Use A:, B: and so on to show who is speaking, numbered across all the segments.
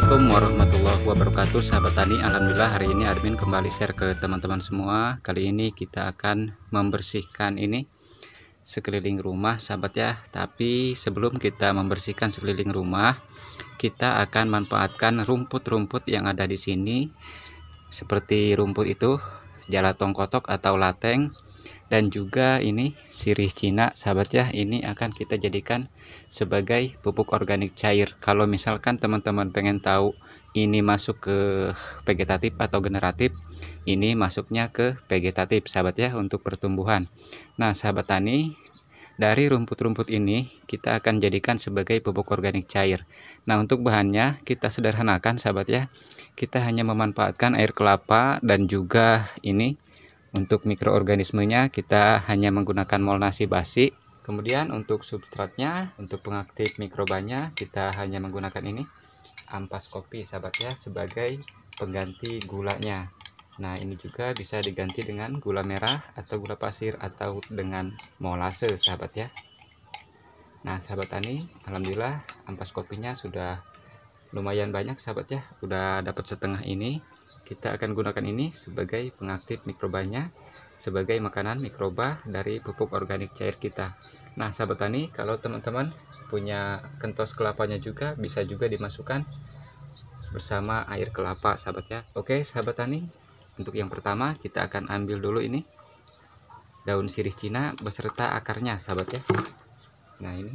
A: Assalamualaikum warahmatullahi wabarakatuh, sahabat tani. Alhamdulillah hari ini admin kembali share ke teman-teman semua. Kali ini kita akan membersihkan ini sekeliling rumah, sahabat ya. Tapi sebelum kita membersihkan sekeliling rumah, kita akan manfaatkan rumput-rumput yang ada di sini. Seperti rumput itu jalatong kotok atau lateng, dan juga ini sirih Cina, sahabat ya. Ini akan kita jadikan sebagai pupuk organik cair. Kalau misalkan teman-teman pengen tahu ini masuk ke vegetatif atau generatif, ini masuknya ke vegetatif, sahabat ya, untuk pertumbuhan. Nah, sahabat tani, dari rumput-rumput ini kita akan jadikan sebagai pupuk organik cair. Nah, untuk bahannya kita sederhanakan, sahabat ya. Kita hanya memanfaatkan air kelapa, dan juga ini untuk mikroorganismenya kita hanya menggunakan mol nasi basi. Kemudian untuk substratnya, untuk pengaktif mikrobanya, kita hanya menggunakan ini ampas kopi, sahabat ya, sebagai pengganti gulanya. Nah, ini juga bisa diganti dengan gula merah atau gula pasir atau dengan molase, sahabat ya. Nah, sahabat tani, alhamdulillah ampas kopinya sudah lumayan banyak, sahabat ya. Udah dapat setengah ini. Kita akan gunakan ini sebagai pengaktif mikrobanya, sebagai makanan mikroba dari pupuk organik cair kita. Nah, sahabat tani, kalau teman-teman punya kentos kelapanya juga bisa juga dimasukkan bersama air kelapa, sahabat ya. Oke, sahabat tani, untuk yang pertama kita akan ambil dulu ini daun sirih Cina beserta akarnya, sahabat ya. Nah, ini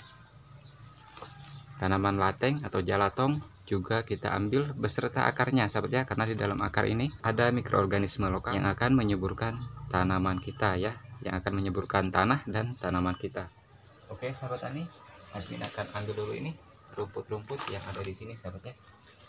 A: tanaman lateng atau jalatong juga kita ambil beserta akarnya, sahabat ya, karena di dalam akar ini ada mikroorganisme lokal yang akan menyuburkan tanaman kita ya, yang akan menyuburkan tanah dan tanaman kita. Oke, sahabat tani, admin akan ambil dulu ini rumput-rumput yang ada di sini, sahabat ya.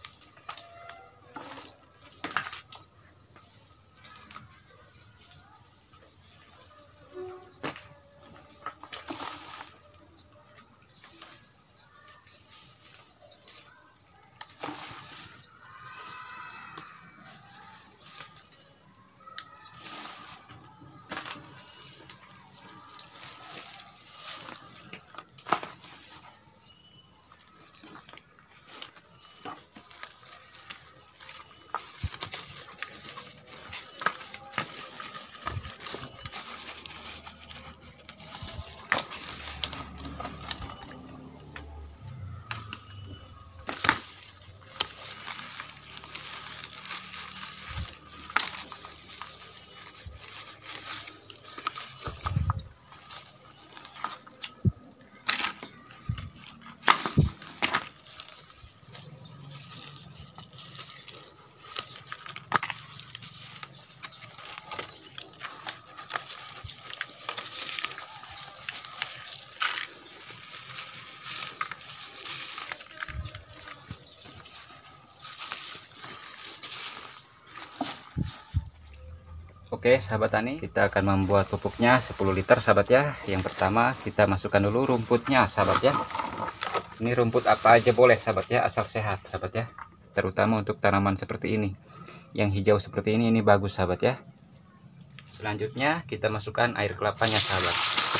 A: Oke, sahabat tani, kita akan membuat pupuknya 10 liter, sahabat ya. Yang pertama kita masukkan dulu rumputnya, sahabat ya. Ini rumput apa aja boleh, sahabat ya, asal sehat, sahabat ya. Terutama untuk tanaman seperti ini. Yang hijau seperti ini bagus, sahabat ya. Selanjutnya kita masukkan air kelapanya, sahabat.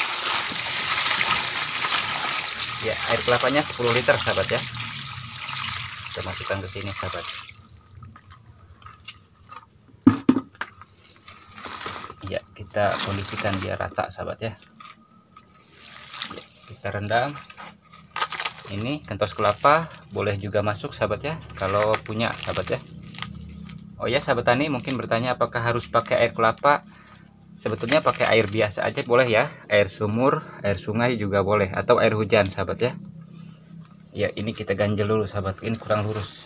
A: Ya, air kelapanya 10 liter, sahabat ya. Kita masukkan ke sini, sahabat. Ya, kita kondisikan biar rata, sahabat ya. Ya, kita rendam. Ini kentos kelapa boleh juga masuk, sahabat ya, kalau punya, sahabat ya. Oh ya, sahabat tani mungkin bertanya apakah harus pakai air kelapa. Sebetulnya pakai air biasa aja boleh ya, air sumur, air sungai juga boleh, atau air hujan, sahabat ya. Ya, ini kita ganjel dulu, sahabat, ini kurang lurus.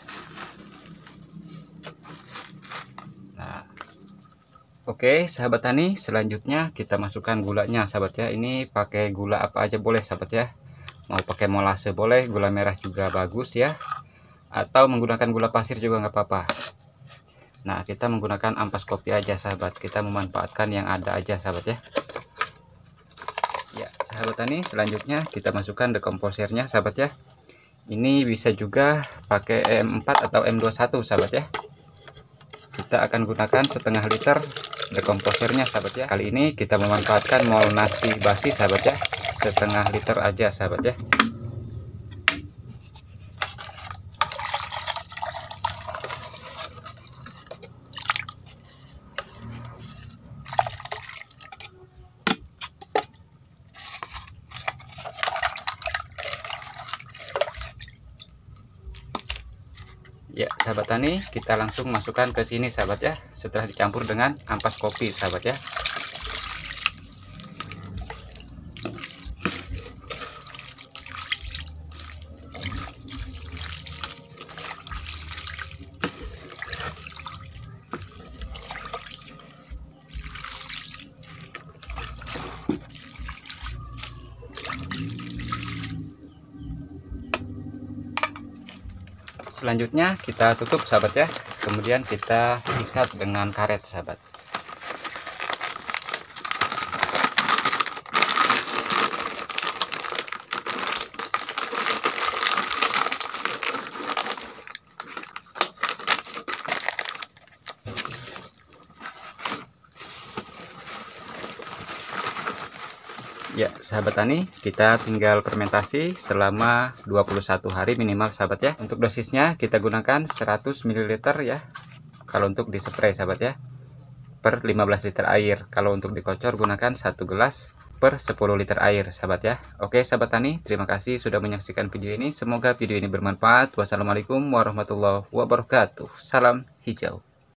A: Oke, sahabat tani, selanjutnya kita masukkan gulanya, sahabat ya. Ini pakai gula apa aja boleh, sahabat ya. Mau pakai molase boleh, gula merah juga bagus ya. Atau menggunakan gula pasir juga nggak apa-apa. Nah, kita menggunakan ampas kopi aja, sahabat. Kita memanfaatkan yang ada aja, sahabat ya. Ya, sahabat tani, selanjutnya kita masukkan dekomposernya, sahabat ya. Ini bisa juga pakai M4 atau M21, sahabat ya. Kita akan gunakan setengah liter dekomposernya, sahabat ya. Kali ini kita memanfaatkan mol nasi basi, sahabat ya, setengah liter aja, sahabat ya. sahabat tani, kita langsung masukkan ke sini sahabat ya, setelah dicampur dengan ampas kopi sahabat ya. Selanjutnya kita tutup sahabat ya, kemudian kita ikat dengan karet sahabat. Ya sahabat tani, kita tinggal fermentasi selama 21 hari minimal sahabat ya. Untuk dosisnya kita gunakan 100 ml ya, kalau untuk di spray sahabat ya, per 15 liter air. Kalau untuk dikocor gunakan 1 gelas per 10 liter air sahabat ya. Oke sahabat tani, terima kasih sudah menyaksikan video ini. Semoga video ini bermanfaat. Wassalamualaikum warahmatullahi wabarakatuh. Salam hijau.